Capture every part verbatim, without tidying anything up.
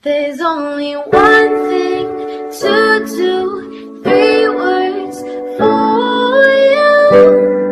There's only one thing to do, three words for you.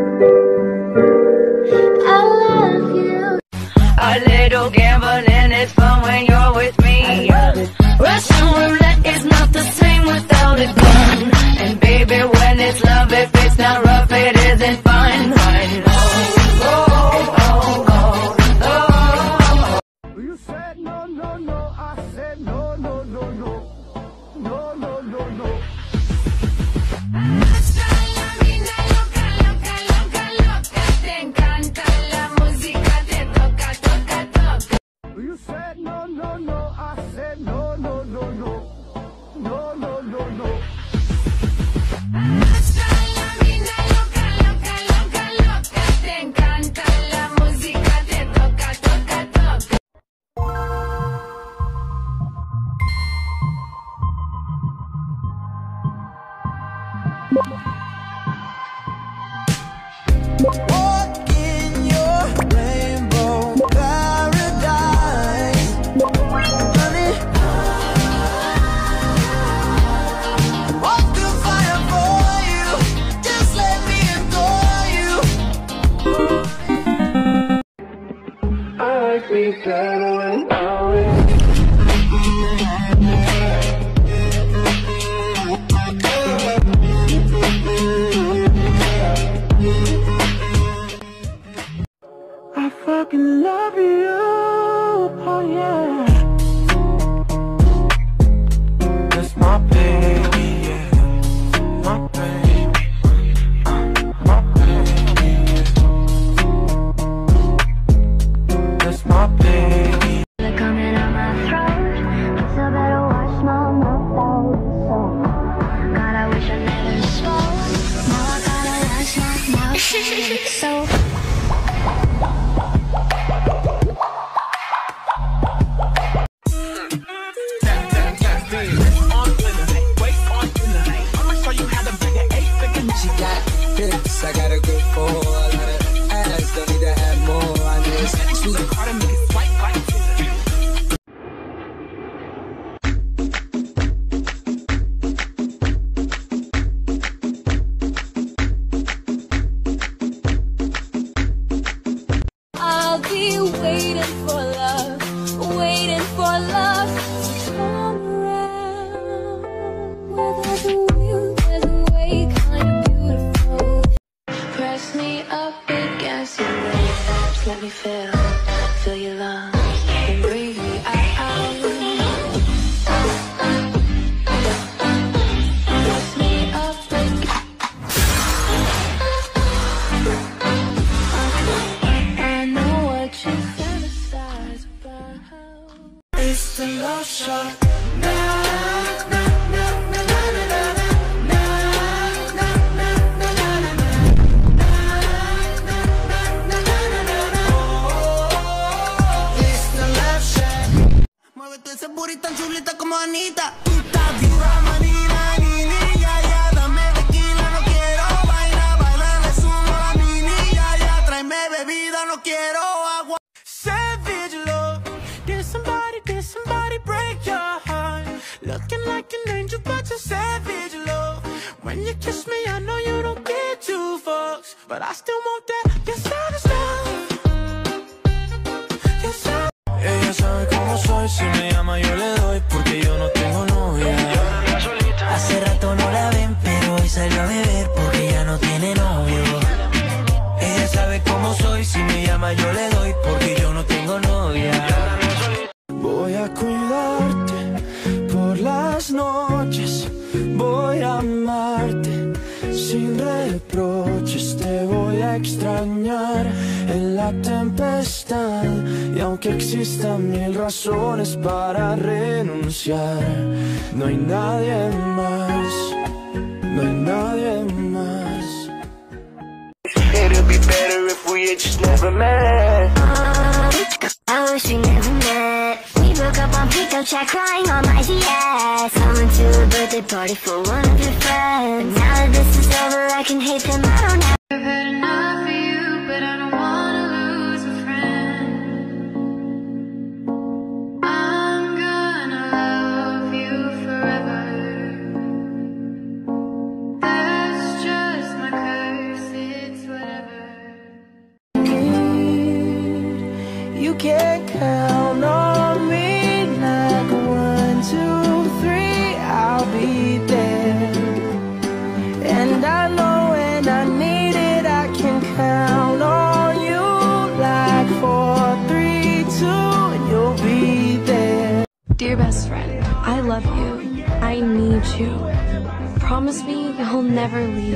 I love you. A little gambling is fun when you're with me. Russian roulette is not the same without a gun. And baby, when it's love, if it's not rough, it isn't fun. I know. Oh, oh, oh, oh, oh. You said no, no, no. I said no, no, no, no. No, no, no, no. You said no, no, no. I said no, no, no, no. No, no, no, no. Walk in your rainbow paradise, honey. Walk through fire for you, just let me adore you. I like me better when I'm with you. I fucking love you, oh yeah. That's my baby, yeah. My baby, uh, my baby, yeah. That's my baby. Coming out my throat, so better wash my mouth out. So, God, I wish I never spoke. Now I gotta wash my mouth out. So. I got a good for a lot of ass, don't need to have more. I know it's sweet hard to make it swipe right. I'll be waiting for love, waiting for love to come around. Without the wheel, there's a way kind of beautiful. Press me up against your lips, let me feel, feel your lungs, and breathe me out. Press me up against. I know what you fantasize about. It's the love shot. Muévete ese booty tan chulita como Anita. Tú estás dura, manina, ni niña, ya. Dame tequila, no quiero vaina. Bailale sumo a mi niña, ya. Tráeme bebida, no quiero agua. Savage love. Did somebody, did somebody break your heart? Looking like an angel, but you're savage love. When you kiss me, I know you don't get two fucks, but I still want that. You're savage love. You're savage. Ella sabe cómo soy, si me llama yo le doy, porque yo no tengo novia. Hace rato no la ven, pero hoy salió a beber, porque ya no tiene novio. Ella sabe cómo soy, si me llama yo le doy, porque yo no tengo novia. Voy a cuidarte por las noches, voy a amarte sin reproches, te voy a extrañar en la tempestad. Y aunque existan mil razones para renunciar, no hay nadie más, no hay nadie más. It'll be better if we had just never met. I wish we never met. We broke up on pickup track, crying on my D S. Coming to a birthday party for one of your friends. But now that this is over, I can hate them, I don't have. I've had enough of you, but I don't wanna lose a friend. I'm gonna Dear best friend, I love you. I need you. Promise me you'll never leave.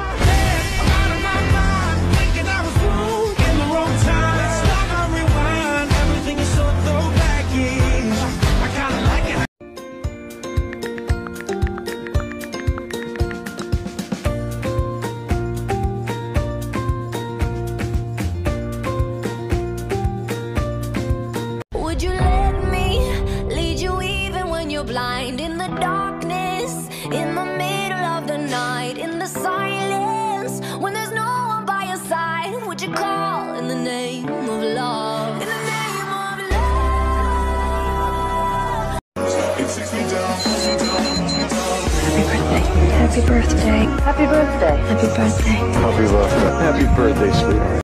Would you let me lead you even when you're blind? In the darkness, in the middle of the night, in the silence, when there's no one by your side, would you call in the name of love? In the name of love. Happy birthday. Happy birthday. Happy birthday. Happy birthday. Happy birthday, sweetheart.